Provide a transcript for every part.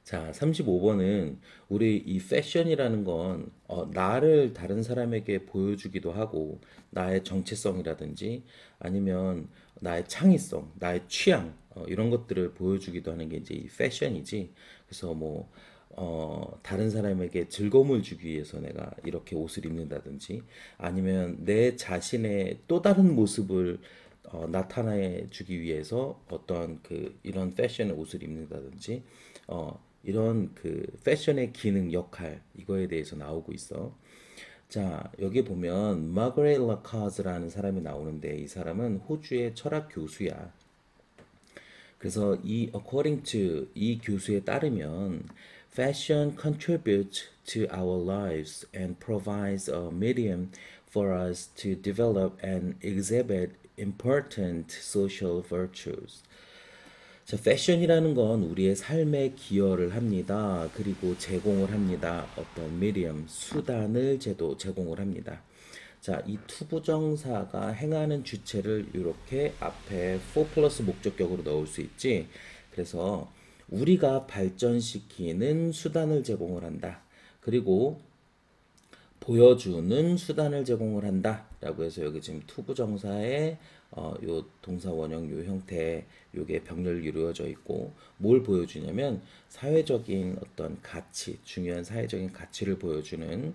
자, 35번은 우리 이 패션이라는 건 나를 다른 사람에게 보여주기도 하고 나의 정체성이라든지 아니면 나의 창의성, 나의 취향 이런 것들을 보여주기도 하는 게 이제 이 패션이지. 그래서 뭐 다른 사람에게 즐거움을 주기 위해서 내가 이렇게 옷을 입는다든지 아니면 내 자신의 또 다른 모습을 나타내 주기 위해서 어떤 그 이런 패션의 옷을 입는다든지 이런 그 패션의 기능 역할 이거에 대해서 나오고 있어. 자, 여기 보면 마그레트 라카즈라는 사람이 나오는데 이 사람은 호주의 철학 교수야. 그래서 이 according to 이 교수에 따르면 fashion contributes to our lives and provides a medium for us to develop and exhibit important social virtues. 자, 패션이라는 건 우리의 삶에 기여를 합니다. 그리고 제공을 합니다. 어떤 미디엄, 수단을 제공을 합니다. 자, 이 투부정사가 행하는 주체를 이렇게 앞에 for 플러스 목적격으로 넣을 수 있지. 그래서 우리가 발전시키는 수단을 제공을 한다. 그리고 보여주는 수단을 제공을 한다라고 해서 여기 지금 투부정사의 요 동사 원형 요 형태 요게 병렬 이루어져 있고 뭘 보여주냐면 사회적인 어떤 가치 중요한 사회적인 가치를 보여주는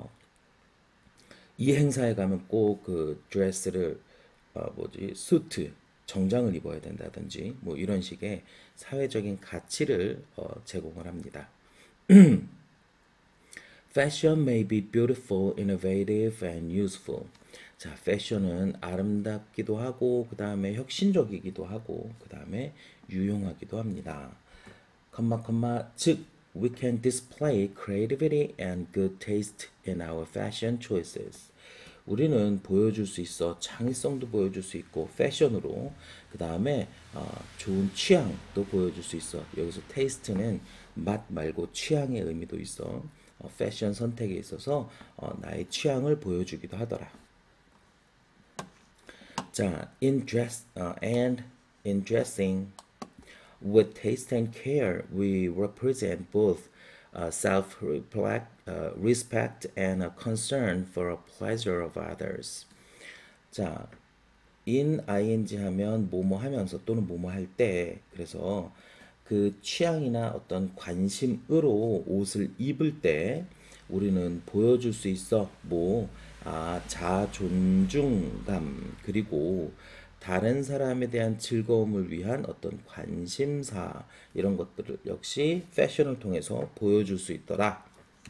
이 행사에 가면 꼭 그 드레스를 뭐지 수트 정장을 입어야 된다든지 뭐 이런 식의 사회적인 가치를 제공을 합니다. Fashion may be beautiful, innovative, and useful. 자, 패션은 아름답기도 하고, 그 다음에 혁신적이기도 하고, 그 다음에 유용하기도 합니다. 즉, we can display creativity and good taste in our fashion choices. 우리는 보여줄 수 있어 창의성도 보여줄 수 있고 패션으로 그 다음에 좋은 취향도 보여줄 수 있어. 여기서 테이스트는 맛 말고 취향의 의미도 있어. 패션 선택에 있어서 나의 취향을 보여주기도 하더라. 자, in dressing with taste and care, we represent both self-respect and a concern for a pleasure of others. 자, ing 하면 뭐뭐 하면서 또는 뭐뭐 할 때, 그래서 그 취향이나 어떤 관심으로 옷을 입을 때 우리는 보여줄 수 있어. 자존중감, 그리고 다른 사람에 대한 즐거움을 위한 어떤 관심사, 이런 것들을 역시 패션을 통해서 보여줄 수 있더라.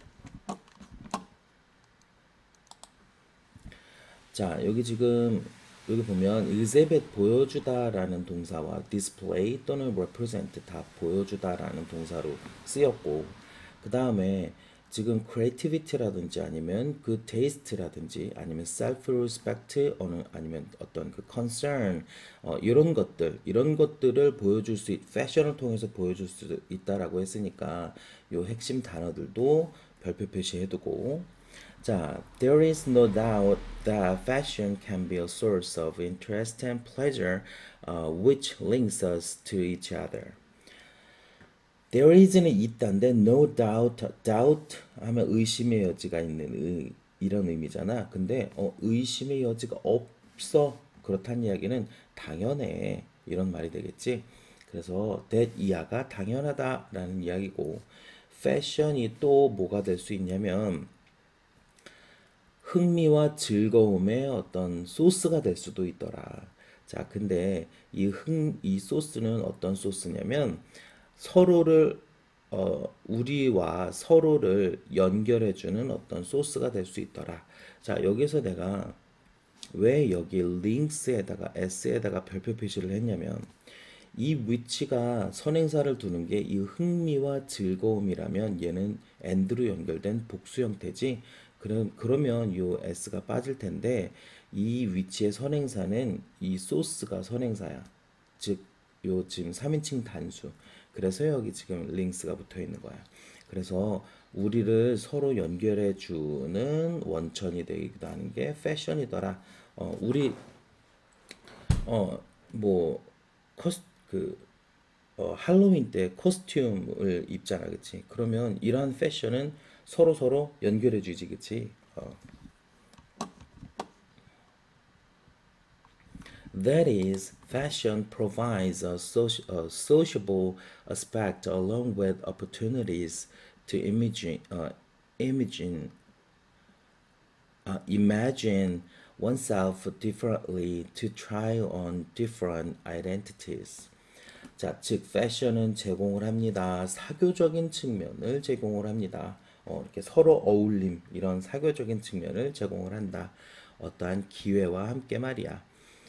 자, 여기 보면 exhibit 보여주다라는 동사와 display 또는 represent 다 보여주다라는 동사로 쓰였고, 그 다음에 지금 creativity라든지 아니면 그 taste라든지 아니면 self-respect 아니면 어떤 그 concern 이런 것들을 보여줄 수 패션을 통해서 보여줄 수 있다라고 했으니까 요 핵심 단어들도 별표 표시해두고, 자, there is no doubt that fashion can be a source of interest and pleasure, which links us to each other. There is는 있다인데 no doubt 하면 의심의 여지가 있는 이런 의미잖아. 근데 의심의 여지가 없어. 그렇다는 이야기는 당연해. 이런 말이 되겠지. 그래서 that 이하가 당연하다라는 이야기고, 패션이 또 뭐가 될 수 있냐면 흥미와 즐거움의 어떤 소스가 될 수도 있더라. 자, 근데 이 소스는 어떤 소스냐면 서로를 우리와 서로를 연결해주는 어떤 소스가 될 수 있더라. 자, 여기서 내가 왜 여기 links에다가 s에다가 별표 표시를 했냐면 이 위치가 선행사를 두는 게 이 흥미와 즐거움이라면 얘는 and로 연결된 복수 형태지. 그러면 요 s가 빠질 텐데 이 위치의 선행사는 이 소스가 선행사야. 즉, 요 지금 3인칭 단수. 그래서 여기 지금 links가 붙어 있는 거야. 그래서 우리를 서로 연결해 주는 원천이 되기도 하는 게 패션이더라. 우리 뭐 커스 그 할로윈 때 코스튬을 입잖아, 그치? 그러면 이러한 패션은 서로 서로 연결해 주지, 그치? That is, fashion provides a sociable aspect along with opportunities to imagine, imagine oneself differently, to try on different identities. 자, 즉 패션은 제공을 합니다. 사교적인 측면을 제공을 합니다. 이렇게 서로 어울림 이런 사교적인 측면을 제공을 한다. 어떠한 기회와 함께 말이야.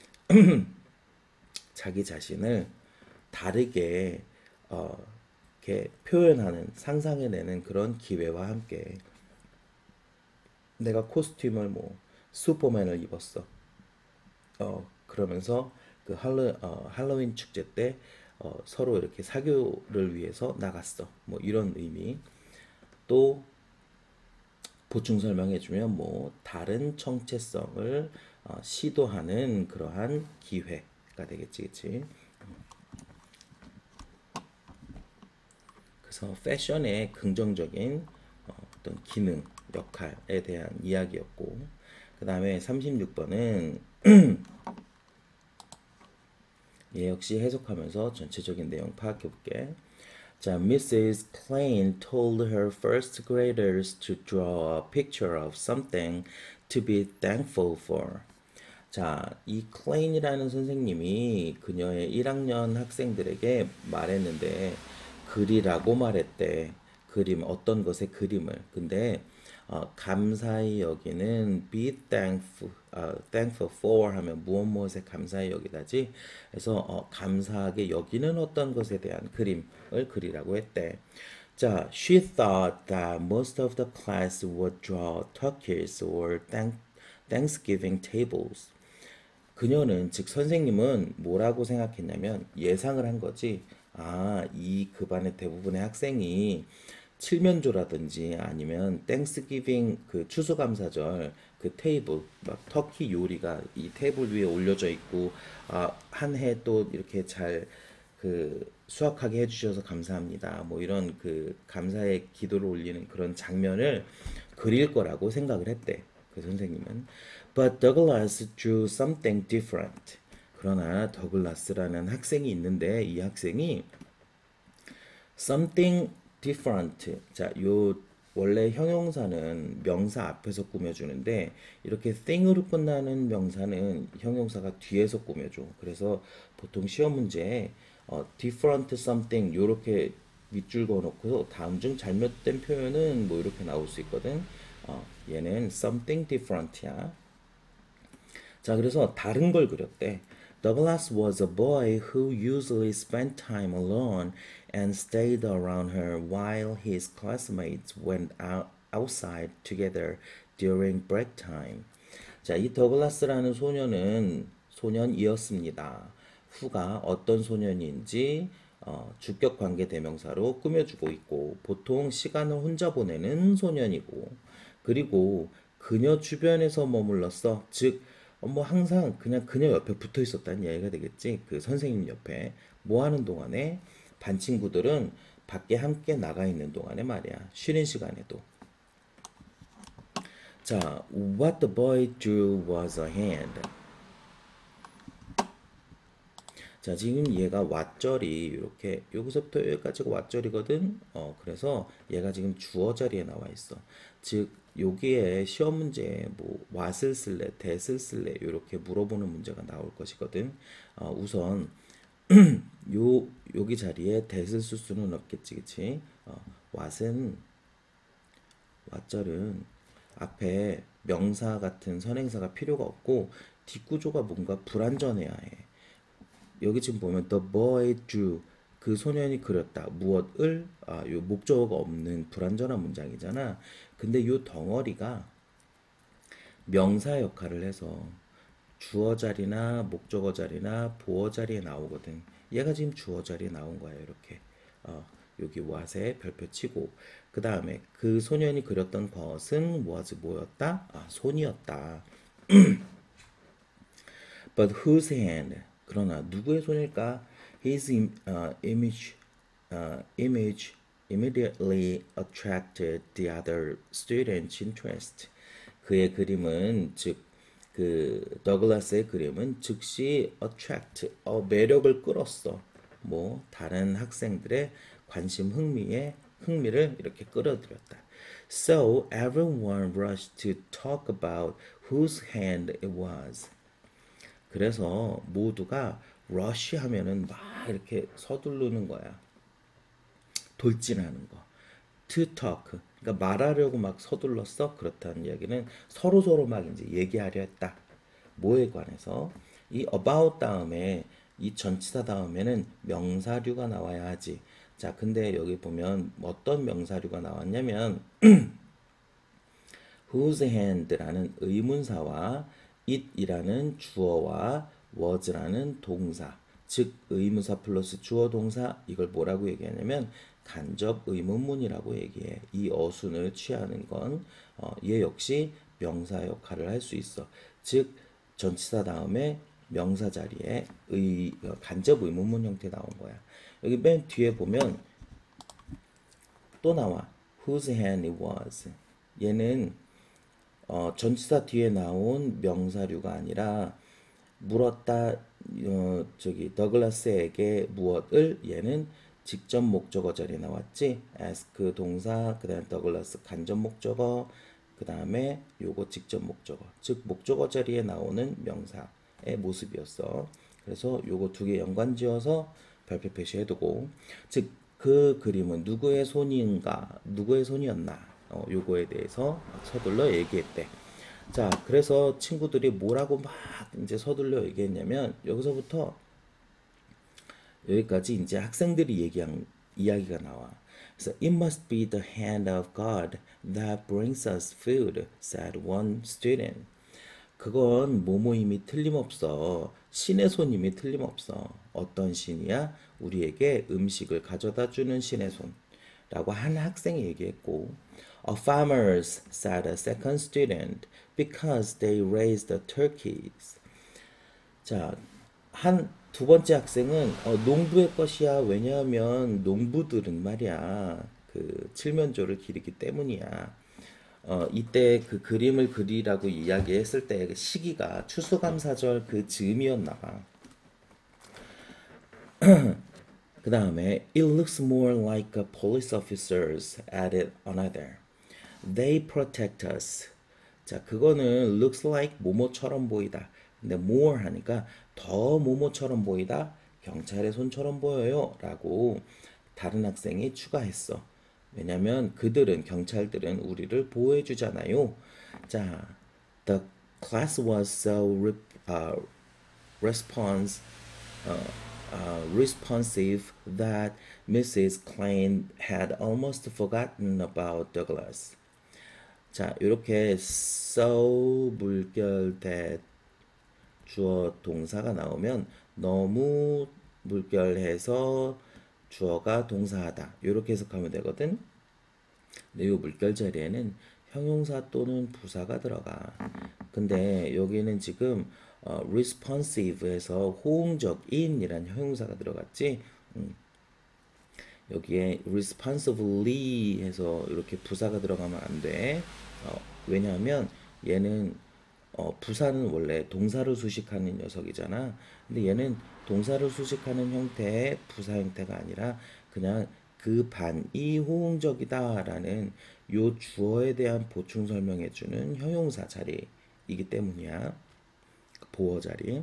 자기 자신을 다르게 이렇게 표현하는 상상해내는 그런 기회와 함께 내가 코스튬을 뭐 슈퍼맨을 입었어. 그러면서 그 할로윈 축제 때 서로 이렇게 사교를 위해서 나갔어. 뭐 이런 의미. 또 보충 설명해주면 뭐 다른 정체성을 시도하는 그러한 기회가 되겠지, 그치? 그래서 패션의 긍정적인 어떤 기능, 역할에 대한 이야기였고, 그 다음에 36번은 얘 역시 해석하면서 전체적인 내용 파악해 볼게. 자, Mrs. Klein told her first graders to draw a picture of something to be thankful for. 자, 이 클레인이라는 선생님이 그녀의 1학년 학생들에게 말했는데 그리라고 말했대. 그림, 어떤 것의 그림을. 근데 감사히 여기는 be thankful for 하면 무엇 무엇에 감사히 여기다지. 그래서 감사하게 여기는 어떤 것에 대한 그림을 그리라고 했대. 자, she thought that most of the class would draw turkeys or Thanksgiving tables. 그녀는, 즉 선생님은 뭐라고 생각했냐면 예상을 한 거지. 아, 이 그 반의 대부분의 학생이 칠면조라든지 아니면 땡스기빙 그 추수감사절 그 테이블 막 터키 요리가 이 테이블 위에 올려져 있고 한 해 또 이렇게 잘 그 수확하게 해주셔서 감사합니다. 뭐 이런 그 감사의 기도를 올리는 그런 장면을 그릴 거라고 생각을 했대. 그 선생님은. But Douglas drew something different. 그러나 더글라스라는 학생이 있는데 이 학생이 something different. 자, 요 원래 형용사는 명사 앞에서 꾸며주는데 이렇게 thing으로 끝나는 명사는 형용사가 뒤에서 꾸며줘. 그래서 보통 시험 문제에 different something 요렇게 밑줄 그어놓고 다음 중 잘못된 표현은 뭐 이렇게 나올 수 있거든. 얘는 something different야. 자, 그래서 다른 걸 그렸대. Douglas was a boy who usually spent time alone and stayed around her while his classmates went outside together during break time. 자, 이 더글라스라는 소년이었습니다. 후가 어떤 소년인지 주격 관계 대명사로 꾸며주고 있고 보통 시간을 혼자 보내는 소년이고 그리고 그녀 주변에서 머물렀어. 즉 뭐 항상 그냥 그녀 옆에 붙어 있었다는 이야기가 되겠지. 그 선생님 옆에 뭐 하는 동안에 반 친구들은 밖에 함께 나가 있는 동안에 말이야. 쉬는 시간에도. 자, what the boy drew was a hand. 자, 지금 얘가 왓절이 이렇게 여기서부터 여기까지가 왓절이거든. 그래서 얘가 지금 주어 자리에 나와 있어. 즉 여기에 시험 문제에 뭐 what을 쓸래, that을 쓸래 이렇게 물어보는 문제가 나올 것이거든. 우선 여기 자리에 that을 쓸 수는 없겠지, 그치? what은 왓절은 앞에 명사 같은 선행사가 필요가 없고 뒷구조가 뭔가 불완전해야 해. 여기 지금 보면 the boy drew 그 소년이 그렸다. 무엇을? 요 목적어가 없는 불완전한 문장이잖아. 근데 요 덩어리가 명사 역할을 해서 주어 자리나 목적어 자리나 보어 자리에 나오거든. 얘가 지금 주어 자리에 나온 거야. 이렇게. 여기 what에 별표 치고 그 다음에 그 소년이 그렸던 것은 was 뭐였다? 손이었다. But whose hand? 그러나 누구의 손일까? His image immediately attracted the other students' interest. 그의 그림은 즉 그 더글라스의 그림은 즉시 attract 매력을 끌었어. 뭐 다른 학생들의 관심 흥미를 이렇게 끌어들였다. So everyone rushed to talk about whose hand it was. 그래서 모두가 rush 하면은 막 이렇게 서두르는 거야. 돌진하는 거. To talk. 그러니까 말하려고 막 서둘렀어. 그렇다는 이야기는 서로 막 이제 얘기하려 했다. 뭐에 관해서? 이 about 다음에 이 전치사 다음에는 명사류가 나와야 하지. 자, 근데 여기 보면 어떤 명사류가 나왔냐면 whose hand라는 의문사와 it이라는 주어와 was라는 동사, 즉 의문사 플러스 주어 동사 이걸 뭐라고 얘기하냐면 간접 의문문이라고 얘기해. 이 어순을 취하는 건 얘 역시 명사 역할을 할 수 있어. 즉 전치사 다음에 명사 자리에 간접 의문문 형태 나온 거야. 여기 맨 뒤에 보면 또 나와. whose hand it was. 얘는 전치사 뒤에 나온 명사류가 아니라 물었다 저기 더글라스에게 무엇을 얘는 직접 목적어 자리에 나왔지. ask 동사 그다음에 더글라스 간접 목적어 그다음에 요거 직접 목적어 즉 목적어 자리에 나오는 명사의 모습이었어. 그래서 요거 두 개 연관지어서 별표 표시해두고 즉 그 그림은 누구의 손인가 누구의 손이었나 요거에 대해서 서둘러 얘기했대. 자, 그래서 친구들이 뭐라고 막 이제 서둘러 얘기했냐면 여기서부터 여기까지 이제 학생들이 얘기한 이야기가 나와. 그래서 it must be the hand of God that brings us food, said one student. 그건 뭐뭐임이 틀림없어. 신의 손임이 틀림없어. 어떤 신이야? 우리에게 음식을 가져다 주는 신의 손. 라고 한 학생이 얘기했고 farmers, said a second student, because they raise the turkeys. 자, 한 두 번째 학생은 농부의 것이야. 왜냐하면 농부들은 말이야 그 칠면조를 기르기 때문이야. 이때 그 그림을 그리라고 이야기했을 때 그 시기가 추수감사절 그 즈음이었나 봐. 그 다음에 it looks more like a police officers, added another. They protect us. 자, 그거는 looks like 뭐뭐처럼 보이다. 근데 more 하니까 더 뭐뭐처럼 보이다. 경찰의 손처럼 보여요. 라고 다른 학생이 추가했어. 왜냐면 그들은 경찰들은 우리를 보호해 주잖아요. 자, the class was so response responsive that Mrs. Klein had almost forgotten about Douglas. 자, 이렇게 so 물결대 주어 동사가 나오면 너무 물결해서 주어가 동사하다. 이렇게 해석하면 되거든. 근데 이 물결 자리에는 형용사 또는 부사가 들어가. 근데 여기는 지금 responsive에서 호응적인이란 형용사가 들어갔지. 여기에 responsibly 해서 이렇게 부사가 들어가면 안 돼. 왜냐하면 얘는 부사는 원래 동사를 수식하는 녀석이잖아. 근데 얘는 동사를 수식하는 형태의 부사 형태가 아니라 그냥 그 반이 호응적이다라는 요 주어에 대한 보충 설명해주는 형용사 자리이기 때문이야. 보어 자리.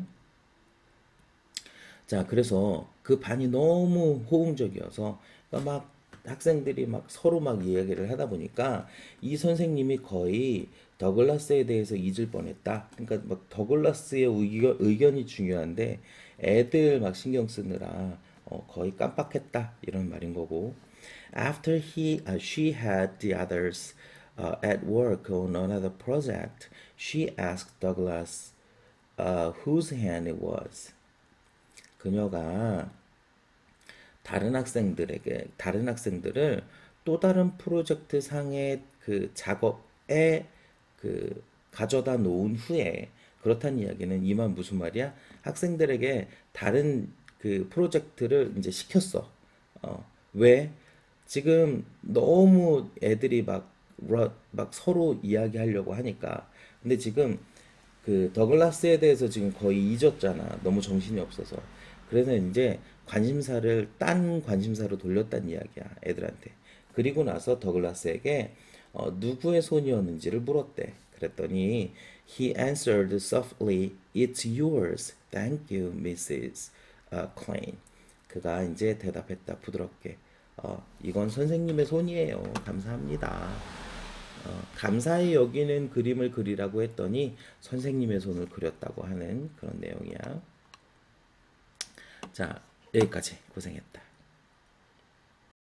자, 그래서 그 반이 너무 호응적이어서 그러니까 막 학생들이 막 서로 막 이야기를 하다 보니까 이 선생님이 거의 더글라스에 대해서 잊을 뻔했다. 그러니까 막 더글라스의 의견이 중요한데 애들 막 신경 쓰느라 거의 깜빡했다 이런 말인 거고. After she had the others at work on another project, she asked Douglas whose hand it was. 그녀가 다른 학생들을 또 다른 프로젝트 상의 그 작업에 그 가져다 놓은 후에 그렇다는 이야기는 이 말 무슨 말이야? 학생들에게 다른 그 프로젝트를 이제 시켰어. 왜? 지금 너무 애들이 막 서로 이야기하려고 하니까. 근데 지금 그 더글라스에 대해서 지금 거의 잊었잖아. 너무 정신이 없어서. 그래서 이제 관심사를 딴 관심사로 돌렸단 이야기야, 애들한테. 그리고 나서 더글라스에게 누구의 손이었는지를 물었대. 그랬더니 he answered softly, "It's yours. Thank you, Mrs. Klein." 그가 이제 대답했다 부드럽게. 이건 선생님의 손이에요. 감사합니다. 감사히 여기는 그림을 그리라고 했더니 선생님의 손을 그렸다고 하는 그런 내용이야. 자, 여기까지 고생했다.